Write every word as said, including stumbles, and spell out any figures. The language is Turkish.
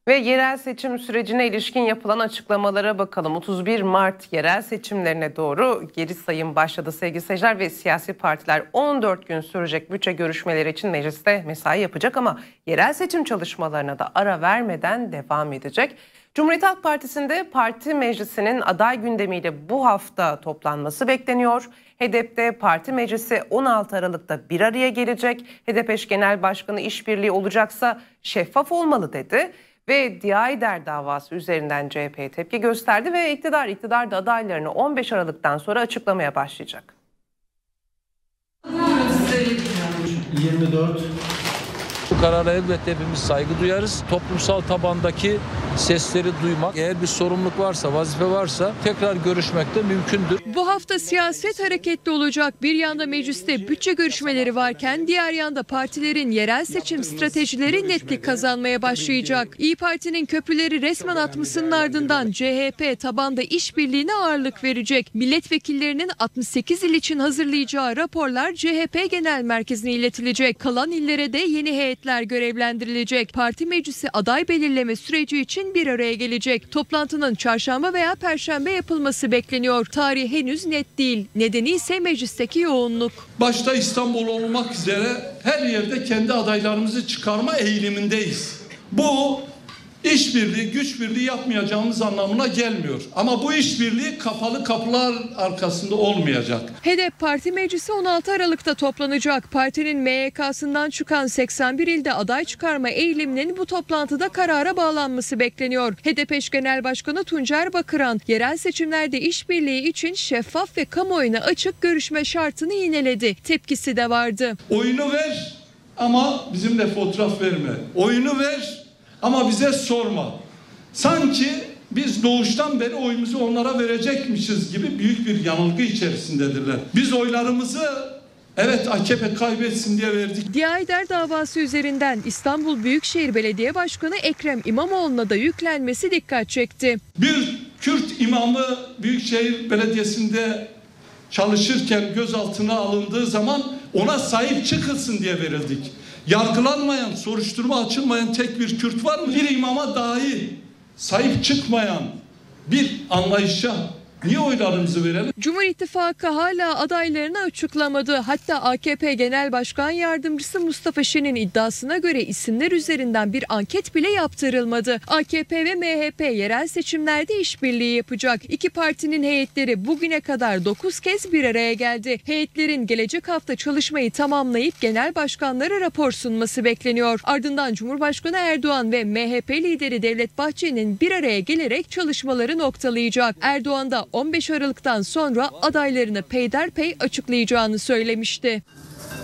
Ve yerel seçim sürecine ilişkin yapılan açıklamalara bakalım. otuz bir Mart yerel seçimlerine doğru geri sayım başladı sevgili seyirciler ve siyasi partiler on dört gün sürecek bütçe görüşmeleri için mecliste mesai yapacak ama yerel seçim çalışmalarına da ara vermeden devam edecek. Cumhuriyet Halk Partisi'nde parti meclisinin aday gündemiyle bu hafta toplanması bekleniyor. H D P'de parti meclisi on altı Aralık'ta bir araya gelecek. H D P eş genel başkanı işbirliği olacaksa şeffaf olmalı dedi. Ve Diyader davası üzerinden C H P'ye tepki gösterdi ve iktidar iktidar da adaylarını on beş Aralık'tan sonra açıklamaya başlayacak. yirmi dört Bu karara elbette hepimiz saygı duyarız. Toplumsal tabandaki sesleri duymak, eğer bir sorumluluk varsa, vazife varsa tekrar görüşmek de mümkündür. Bu hafta siyaset hareketli olacak. Bir yanda mecliste bütçe görüşmeleri varken diğer yanda partilerin yerel seçim stratejileri netlik kazanmaya başlayacak. İYİ Parti'nin köprüleri resmen atmasının ardından C H P tabanda işbirliğine ağırlık verecek. Milletvekillerinin altmış sekiz il için hazırlayacağı raporlar C H P Genel Merkezi'ne iletilecek. Kalan illere de yeni heyetler görevlendirilecek. Parti meclisi aday belirleme süreci için bir araya gelecek. Toplantının çarşamba veya perşembe yapılması bekleniyor. Tarih henüz net değil. Nedeni ise meclisteki yoğunluk. Başta İstanbul olmak üzere her yerde kendi adaylarımızı çıkarma eğilimindeyiz. Bu işbirliği, güç birliği yapmayacağımız anlamına gelmiyor. Ama bu işbirliği kapalı kapılar arkasında olmayacak. H D P Parti Meclisi on altı Aralık'ta toplanacak. Partinin M Y K'sından çıkan seksen bir ilde aday çıkarma eğiliminin bu toplantıda karara bağlanması bekleniyor. H D P eş genel başkanı Tuncer Bakıran, yerel seçimlerde işbirliği için şeffaf ve kamuoyuna açık görüşme şartını yineledi. Tepkisi de vardı. Oyunu ver ama bizimle fotoğraf verme. Oyunu ver ama bize sorma. Sanki biz doğuştan beri oyumuzu onlara verecekmişiz gibi büyük bir yanılgı içerisindedirler. Biz oylarımızı evet A K P kaybetsin diye verdik. Diyader davası üzerinden İstanbul Büyükşehir Belediye Başkanı Ekrem İmamoğlu'na da yüklenmesi dikkat çekti. Bir Kürt imamı Büyükşehir Belediyesi'nde çalışırken gözaltına alındığı zaman ona sahip çıkılsın diye verildik. Yargılanmayan, soruşturma açılmayan tek bir Kürt var mı? Bir imama dahi sahip çıkmayan bir anlayışa niye oylarımızı verelim? Cumhur İttifakı hala adaylarını açıklamadı. Hatta A K P Genel Başkan Yardımcısı Mustafa Şen'in iddiasına göre isimler üzerinden bir anket bile yaptırılmadı. A K P ve M H P yerel seçimlerde işbirliği yapacak. İki partinin heyetleri bugüne kadar dokuz kez bir araya geldi. Heyetlerin gelecek hafta çalışmayı tamamlayıp genel başkanlara rapor sunması bekleniyor. Ardından Cumhurbaşkanı Erdoğan ve M H P lideri Devlet Bahçeli'nin bir araya gelerek çalışmaları noktalayacak. Erdoğan da on beş Aralık'tan sonra adaylarını peyderpey açıklayacağını söylemişti.